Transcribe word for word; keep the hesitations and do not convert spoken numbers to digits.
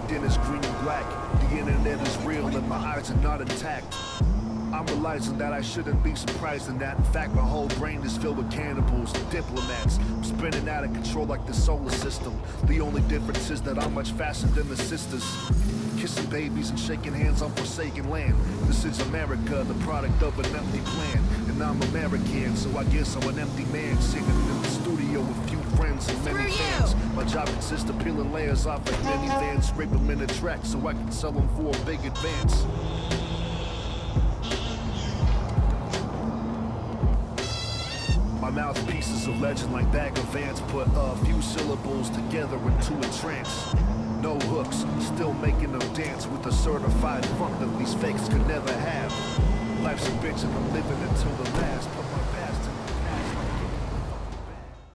LinkedIn is green and black. The internet is real and my eyes are not intact. I'm realizing that I shouldn't be surprised in that. In fact, my whole brain is filled with cannibals and diplomats. I'm spinning out of control like the solar system. The only difference is that I'm much faster than the sisters. Kissing babies and shaking hands on forsaken land. This is America, the product of an empty plan. And I'm American, so I guess I'm an empty man, sitting in the studio with few friends and many fans. My job consists of peeling layers off like minivans, scrape them in a track so I can sell them for a big advance. My mouthpiece is a legend like Bagger Vance. Put a few syllables together into a trance. No hooks, still making them dance with a certified funk that these fakes could never have. Life's a bitch and I'm living until the last.